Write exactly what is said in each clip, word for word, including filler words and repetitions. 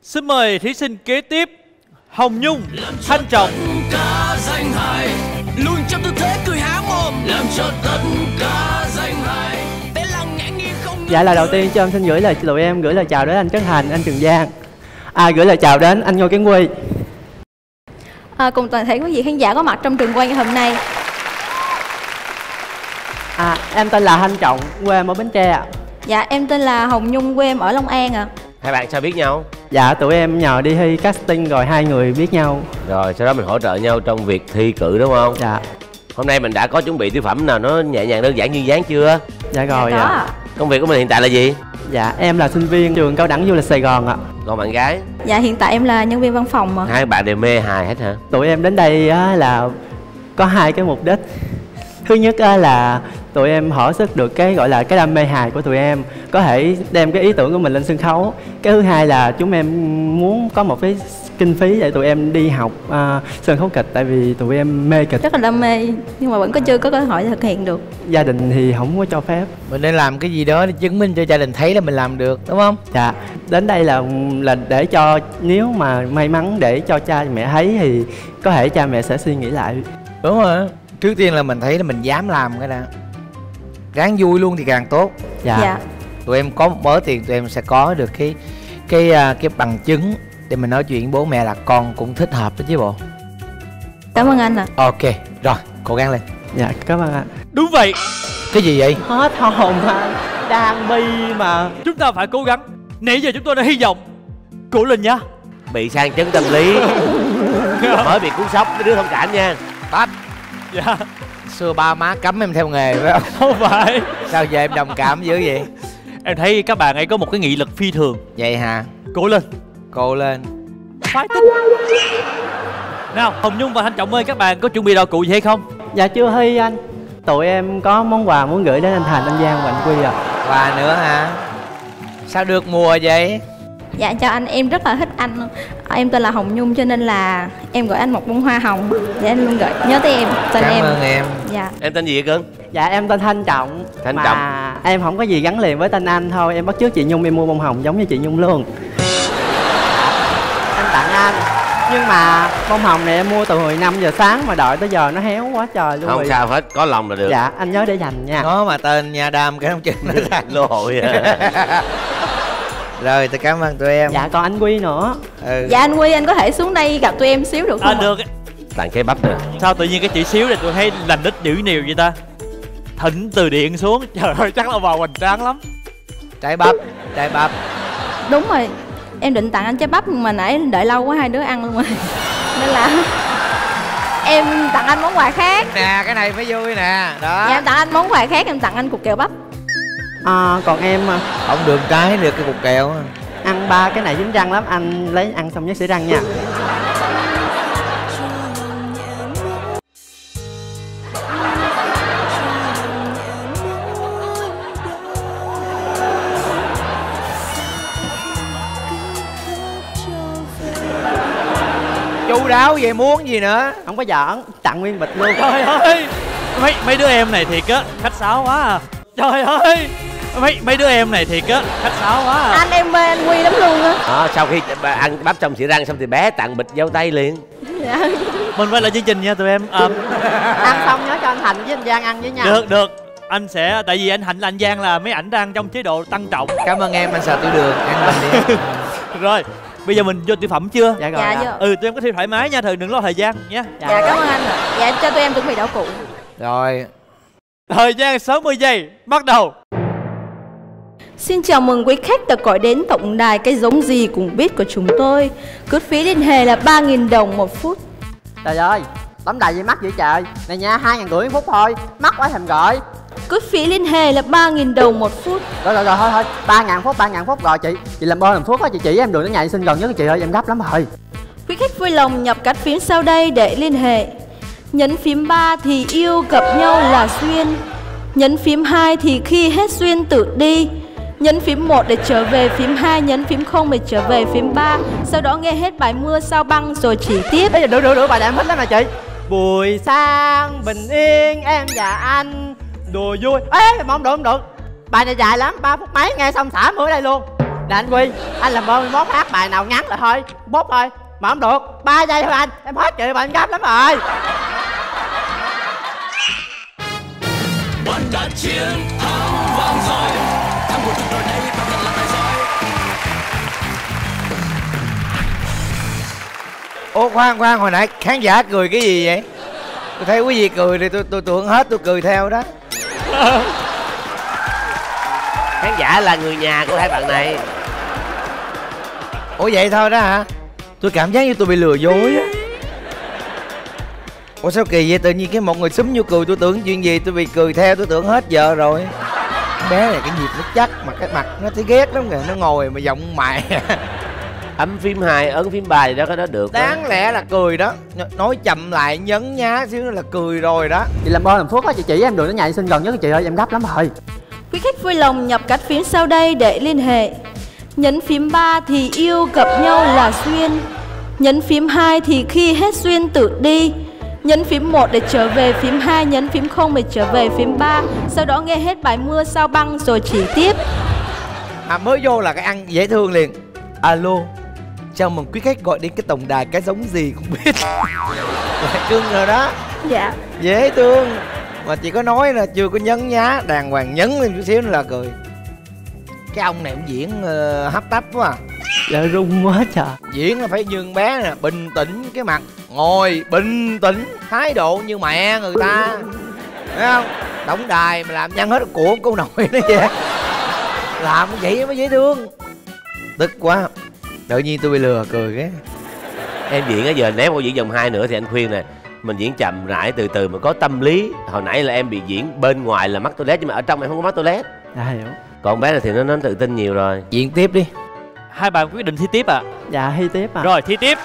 Xin mời thí sinh kế tiếp Hồng Nhung, Thanh Trọng. Cả danh hài luôn trong tư thế cười há mồm, làm cho tất cả danh hài để lặng ngã nghiêng không. Dạ, lời đầu tiên cho em xin gửi lời tụi em gửi lời chào đến anh Trấn Thành, anh Trường Giang. À, gửi lời chào đến anh Ngô Kiến Huy. À, cùng toàn thể quý vị khán giả có mặt trong trường quay ngày hôm nay. À, em tên là Thanh Trọng, quê em ở Bến Tre ạ. Dạ, em tên là Hồng Nhung, quê em ở Long An ạ. Hai bạn sao biết nhau? Dạ, tụi em nhờ đi thi casting rồi hai người biết nhau. Rồi sau đó mình hỗ trợ nhau trong việc thi cử đúng không? Dạ. Hôm nay mình đã có chuẩn bị tiểu phẩm nào nó nhẹ nhàng đơn giản duyên dáng chưa? Dạ rồi. Dạ, có ạ. Công việc của mình hiện tại là gì? Dạ, em là sinh viên trường Cao đẳng Du lịch Sài Gòn ạ. Còn bạn gái? Dạ, hiện tại em là nhân viên văn phòng ạ. Hai bạn đều mê hài hết hả? Tụi em đến đây á, là có hai cái mục đích. Thứ nhất á, là tụi em hỏi sức được cái gọi là cái đam mê hài của tụi em, có thể đem cái ý tưởng của mình lên sân khấu. Cái thứ hai là chúng em muốn có một cái kinh phí để tụi em đi học uh, sân khấu kịch, tại vì tụi em mê kịch. Rất là đam mê nhưng mà vẫn có chưa có cơ hội thực hiện được. Gia đình thì không có cho phép. Mình nên làm cái gì đó để chứng minh cho gia đình thấy là mình làm được, đúng không? Dạ, đến đây là là để cho, nếu mà may mắn để cho cha mẹ thấy thì có thể cha mẹ sẽ suy nghĩ lại. Đúng rồi. Trước tiên là mình thấy là mình dám làm cái đã, ráng vui luôn thì càng tốt. Dạ, Dạ. Tụi em có một mớ tiền, tụi em sẽ có được cái cái cái bằng chứng để mình nói chuyện với bố mẹ là con cũng thích hợp đó chứ bộ. Cảm ơn anh ạ. Ok, rồi, cố gắng lên. dạ, cảm ơn anh. Đúng vậy, Cái gì vậy? Hết hồn mà, đang bi mà. chúng ta phải cố gắng. Nãy giờ chúng tôi đã hy vọng Cổ Linh nha. Bị sang chấn tâm lý. Mới bị cuốn sốc mấy đứa thông cảm nha. Bách, Dạ, xưa ba má cấm em theo nghề phải không? không phải. Sao giờ em đồng cảm dữ vậy? Em thấy các bạn ấy có một cái nghị lực phi thường. Vậy hả? Cổ Linh, Cô lên. phái tính. Nào, Hồng Nhung và Thanh Trọng ơi, các bạn có chuẩn bị đạo cụ gì hay không? Dạ chưa thi anh. Tụi em có món quà muốn gửi đến anh Thành, anh Giang và anh Quy ạ. Quà nữa hả? Sao được mùa vậy? Dạ, cho anh, em rất là thích anh. Em tên là Hồng Nhung cho nên là em gửi anh một bông hoa hồng để anh luôn gửi nhớ tới em, tên Cảm em. ơn em. Dạ. Em tên gì vậy cưng? Dạ, em tên Thanh Trọng. Thanh mà Trọng. em không có gì gắn liền với tên anh thôi. Em bắt chước chị Nhung, em mua bông hồng giống như chị Nhung luôn. Em tặng anh. Nhưng mà bông hồng này em mua từ hồi năm giờ sáng mà đợi tới giờ nó héo quá trời luôn. Không rồi. sao hết, có lòng là được. Dạ, anh nhớ để dành nha. Nó mà tên nha đam cái không chừng nó ra. Lô hội à. Rồi, tôi cảm ơn tụi em. Dạ, còn anh Quy nữa. Ừ. Dạ anh Quy, anh có thể xuống đây gặp tụi em xíu được không À ạ? được. Tặng cái bắp nè. Sao tự nhiên cái chị xíu này tôi thấy lành đích dữ nhiều vậy ta? Thỉnh từ điện xuống. Trời ơi, chắc là vào hoành tráng lắm. Trái bắp, trái bắp. Đúng rồi, em định tặng anh trái bắp nhưng mà nãy đợi lâu quá hai đứa ăn luôn rồi. Nên là em tặng anh món quà khác. Nè, cái này phải vui nè. Đó. Dạ, em tặng anh món quà khác, em tặng anh cục kẹo bắp. À, còn em à, Không đường trái được cái cục kẹo. ăn ba cái này dính răng lắm. Anh lấy ăn xong nhớ sỉ răng nha. Chu đáo vậy muốn gì nữa? Không có giỡn, tặng nguyên bịch luôn. Trời ơi, mấy mấy đứa em này thiệt á, khách sáo quá à. Trời ơi, mấy mấy đứa em này thiệt á, khách sáo quá à. Anh em mê anh Quy lắm luôn á. Đó, sau khi bà ăn bắp xong xị răng xong thì bé tặng bịch dâu tây liền. Dạ. Mình quay lại chương trình nha tụi em. À, Ăn xong nhớ cho anh Thành với anh Giang ăn với nhau. được được, anh sẽ, tại vì anh Hạnh là anh Giang là mấy ảnh đang trong chế độ tăng trọng. Cảm ơn em, anh sợ tiểu đường. Ăn mình đi. Rồi, bây giờ mình vô tiểu phẩm chưa? Dạ rồi. Dạ, ạ. vô. Ừ, tụi em có thể thoải mái nha, thời đừng lo thời gian nhé. Dạ. Dạ, cảm ơn anh ạ. Dạ, cho tụi em chuẩn bị đạo cụ. Rồi. Thời gian sáu mươi giây, bắt đầu. Xin chào mừng quý khách đã gọi đến tổng đài Cái Giống Gì Cũng Biết của chúng tôi. Cước phí liên hệ là ba nghìn đồng một phút. Trời ơi, tóm đầy gì mắc vậy trời. Này nha, hai ngàn rưỡi phút thôi. Mắc quá thèm gọi. Cước phí liên hệ là ba nghìn đồng một phút. Rồi rồi rồi thôi thôi, ba ngàn phút, ba ngàn phút rồi chị. Chị làm ơn làm phước á, chị chỉ em đường đến nhà vệ sinh gần nhất chị ơi, em gấp lắm rồi. Quý khách vui lòng nhập các phím sau đây để liên hệ. Nhấn phím ba thì yêu gặp nhau là duyên. Nhấn phím hai thì khi hết duyên tự đi. Nhấn phím một để trở về phím hai, nhấn phím không để trở về phím ba. Sau đó nghe hết bài Mưa Sao Băng rồi chỉ tiếp. Bây giờ được được được, bài này em thích lắm nè chị. Buổi sáng bình yên em và anh đùa vui. Ê, mà không được không được. Bài này dài lắm, ba phút mấy nghe xong xả mưa đây luôn. Nè anh Quy, anh làm ơn mốt hát bài nào ngắn lại thôi, mốt thôi. Mà không được, ba giây thôi anh, em hết chị mà anh gấp lắm rồi. Bạn đã chiến thắng vang dội, thắng một trận rồi đây bạn thật là tài giỏi. Ô khoan khoan, hồi nãy khán giả cười cái gì vậy? Tôi thấy quý vị cười thì tôi tôi tưởng hết, tôi cười theo đó. Khán giả là người nhà của hai bạn này. Ủa vậy thôi đó hả? Tôi cảm giác như tôi bị lừa dối á. Ủa sao kỳ vậy? Tự nhiên cái một người xúm vô cười, tôi tưởng chuyện gì tôi bị cười theo, tôi tưởng hết giờ rồi. Bé này cái nhịp nó chắc mà cái mặt nó thấy ghét lắm kìa, nó ngồi mà giọng mày. Ấm phím hai, ấn phím ba gì đó cái đó được. Đáng đó. Lẽ là cười đó, nói chậm lại nhấn nhá xíu nữa là cười rồi đó. Chị làm ơn làm phước á, chị chỉ em đường nó nhảy xin gần nhất chị ơi, em gấp lắm rồi. Quý khách vui lòng nhập cách phím sau đây để liên hệ. Nhấn phím ba thì yêu gặp nhau là duyên. Nhấn phím hai thì khi hết duyên tự đi. Nhấn phím một để trở về phím hai, nhấn phím không để trở về phím ba. Sau đó nghe hết bài Mưa Sao Băng rồi chỉ tiếp. À mới vô là cái ăn dễ thương liền. Alo, chào mừng quý khách gọi đến cái tổng đài cái giống gì cũng biết. Lại cưng rồi đó. Dạ. Dễ thương. Mà chỉ có nói là chưa có nhấn nhá, đàng hoàng nhấn lên chút xíu nữa là cười. Cái ông này cũng diễn uh, hấp tấp quá à. Dạ rung quá trời. Diễn là phải nhường bé nè, bình tĩnh cái mặt, ngồi bình tĩnh, thái độ như mẹ người ta. Thấy không? Tổng đài mà làm nhăn hết của cô nội nó vậy. Làm vậy mới dễ thương. Tức quá. Tự nhiên tôi bị lừa cười cái. Em diễn á, giờ nếu cô diễn vòng hai nữa thì anh khuyên nè, mình diễn chậm rãi từ từ mà có tâm lý. Hồi nãy là em bị diễn bên ngoài là mắc toilet, nhưng mà ở trong em không có mắc toilet. Dạ hiểu. Còn bé này thì nó nó tự tin nhiều rồi. Diễn tiếp đi. Hai bạn quyết định thi tiếp à? Dạ thi tiếp à. Rồi thi tiếp.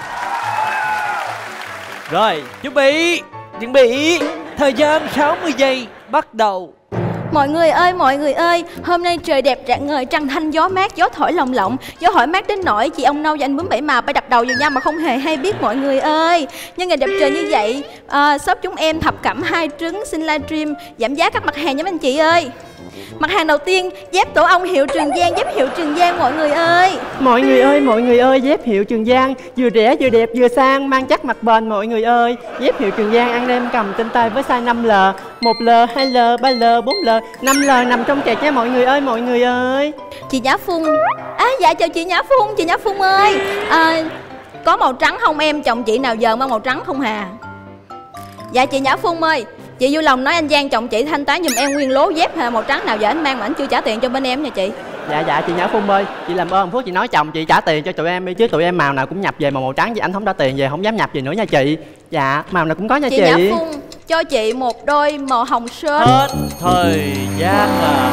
Rồi chuẩn bị. Chuẩn bị. Thời gian sáu mươi giây bắt đầu. Mọi người ơi, mọi người ơi, hôm nay trời đẹp rạng ngời, trăng thanh, gió mát, gió thổi lồng lộng. Gió hỏi mát đến nỗi chị ông Nâu và anh Bướm Bảy Màu phải đập đầu vào nhau mà không hề hay biết mọi người ơi. Nhân ngày đẹp trời như vậy, à, shop chúng em thập cẩm hai trứng xin livestream giảm giá các mặt hàng nha anh chị ơi. Mặt hàng đầu tiên, dép tổ ong hiệu Trường Giang, dép hiệu Trường Giang mọi người ơi. Mọi người ơi, mọi người ơi, dép hiệu Trường Giang vừa rẻ vừa đẹp vừa sang, mang chắc mặt bền mọi người ơi. Dép hiệu Trường Giang ăn đem cầm trên tay với size năm L, một L, hai L, ba L, bốn L, năm L nằm trong kẹt nha mọi người ơi, mọi người ơi. Chị Nhã Phung. À dạ chào chị Nhã Phung, chị Nhã Phung ơi. À, có màu trắng không em? Chồng chị nào giờ mang màu trắng không hà? Dạ chị Nhã Phung ơi, chị vui lòng nói anh Giang chồng chị thanh toán giùm em nguyên lố dép màu trắng nào giờ anh mang mà anh chưa trả tiền cho bên em nha chị. Dạ dạ chị Nhã Phung ơi, chị làm ơn phước chị nói chồng chị trả tiền cho tụi em đi, chứ tụi em màu nào cũng nhập về màu màu trắng, vì anh không trả tiền về không dám nhập gì nữa nha chị. Dạ màu nào cũng có nha chị. Chị Nhã Phung cho chị một đôi màu hồng sến. Hết thời gian à.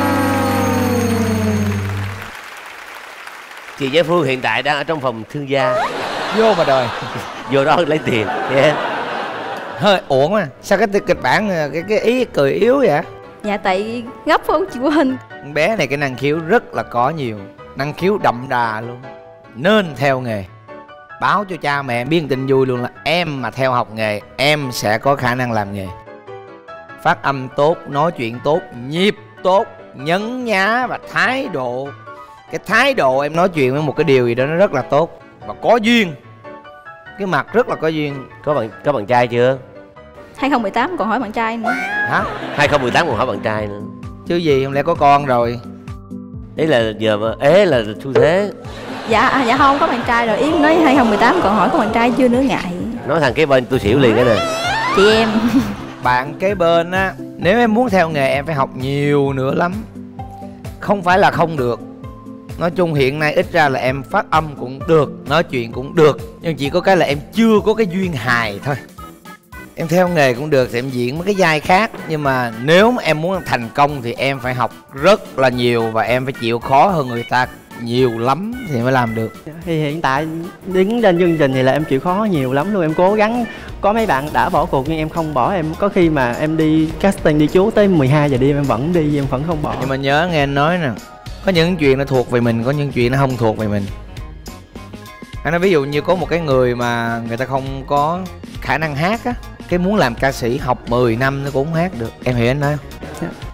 Chị Nhã Phương hiện tại đang ở trong phòng thương gia. Vô mà đời. Vô đó lấy tiền yeah. Hơi uổng à. Sao cái kịch bản cái cái ý cười yếu vậy? Dạ tại gấp không chị quên. Con bé này cái năng khiếu rất là có nhiều, năng khiếu đậm đà luôn. Nên theo nghề. Báo cho cha mẹ biết tin vui luôn là em mà theo học nghề, em sẽ có khả năng làm nghề. Phát âm tốt, nói chuyện tốt, nhịp tốt, nhấn nhá và thái độ. Cái thái độ em nói chuyện với một cái điều gì đó nó rất là tốt. Và có duyên. Cái mặt rất là có duyên. Có bạn có bạn trai chưa? hai không một tám còn hỏi bạn trai nữa. Hả? hai không một tám còn hỏi bạn trai nữa. Chứ gì, không lẽ có con rồi. Ý là giờ mà ế là xu thế. Dạ à, dạ không có bạn trai rồi, ý nói hai không một tám còn hỏi có bạn trai chưa nữa ngại. Nói thằng kế bên tôi xỉu liền cái nè. Chị em. Bạn kế bên á, nếu em muốn theo nghề em phải học nhiều nữa lắm. Không phải là không được. Nói chung hiện nay ít ra là em phát âm cũng được, nói chuyện cũng được, nhưng chỉ có cái là em chưa có cái duyên hài thôi. Em theo nghề cũng được thì em diễn mấy cái vai khác. Nhưng mà nếu mà em muốn thành công thì em phải học rất là nhiều. Và em phải chịu khó hơn người ta nhiều lắm thì mới làm được. Thì hiện tại đứng lên chương trình thì là em chịu khó nhiều lắm luôn. Em cố gắng, có mấy bạn đã bỏ cuộc nhưng em không bỏ. Em có khi mà em đi casting đi chú tới mười hai giờ đêm em vẫn đi, em vẫn không bỏ. Nhưng mà nhớ nghe anh nói nè, có những chuyện nó thuộc về mình, có những chuyện nó không thuộc về mình. Anh nói ví dụ như có một cái người mà người ta không có khả năng hát á, cái muốn làm ca sĩ học mười năm nó cũng không hát được. Em hiểu anh nói không?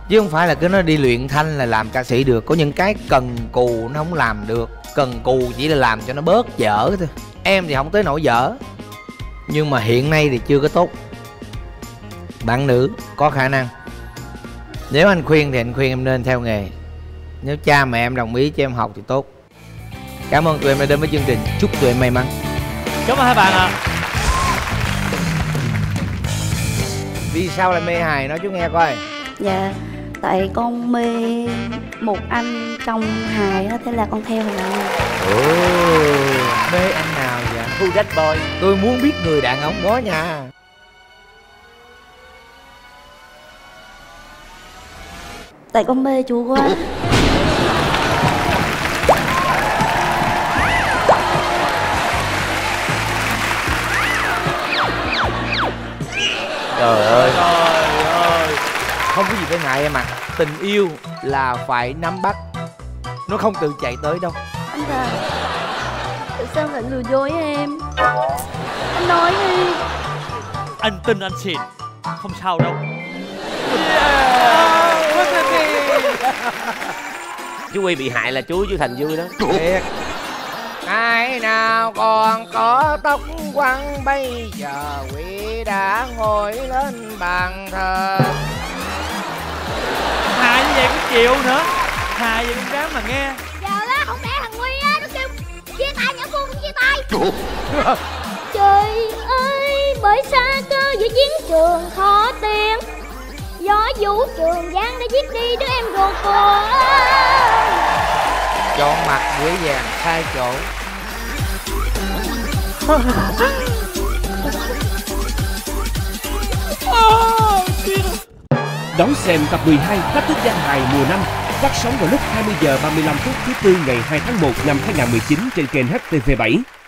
Chứ không phải là cứ nó đi luyện thanh là làm ca sĩ được. Có những cái cần cù nó không làm được. Cần cù chỉ là làm cho nó bớt dở thôi. Em thì không tới nỗi dở, nhưng mà hiện nay thì chưa có tốt. Bạn nữ có khả năng. Nếu anh khuyên thì anh khuyên em nên theo nghề. Nếu cha mẹ em đồng ý cho em học thì tốt. Cảm ơn tụi em đã đến với chương trình. Chúc tụi em may mắn. Cảm ơn hai bạn ạ. Vì sao lại mê hài nói chú nghe coi. Dạ, tại con mê một anh trong hài đó, thế là con theo hình ảnh. Ồ, mê anh nào vậy? Who that boy? Tôi muốn biết người đàn ông đó nha. Tại con mê chú quá. Trời ơi. Trời ơi. Không có gì phải ngại em ạ. Tình yêu là phải nắm bắt, nó không tự chạy tới đâu. Anh à, tại sao lại lừa dối em? Anh nói đi. Anh tin anh xịn, không sao đâu. Chú Huy bị hại là chú chú Thành vui đó. Thiệt. Ai nào còn có tóc quăng bây giờ Huy đã ngồi lên bàn thờ. Hài như vậy cũng chịu nữa. Hài vậy cũng dám mà nghe. Giờ á, không lẽ thằng Huy á, nó kêu chia tay nhã Phương cũng chia tay. Trời ơi, bởi xa cơ giữa chiến trường khó tiền. Gió vũ trường giang đã giết đi đứa em ruột của. Chọn mặt dễ dàng sai chỗ. Đón xem tập mười hai Thách thức danh hài mùa năm phát sóng vào lúc hai mươi giờ ba mươi lăm phút thứ tư ngày hai tháng một năm hai nghìn không trăm mười chín trên kênh H T V bảy.